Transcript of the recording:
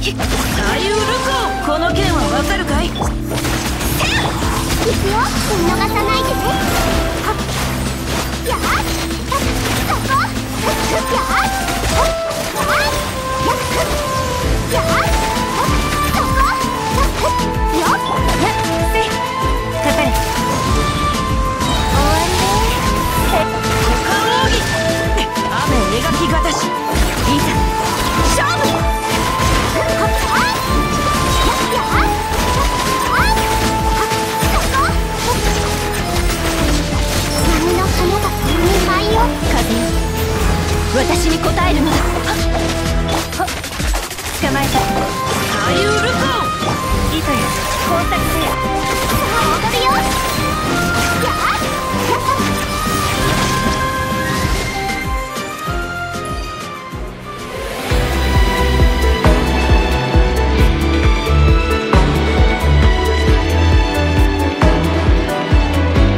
大ウルコ、この剣はわかるかい？ 行くよ、見逃さないでね。はっやっそこやっやっやっそこよっせかかれ。終わりね。 股間奥義、雨描きがたし、いざ勝負。 私に答えるのだ。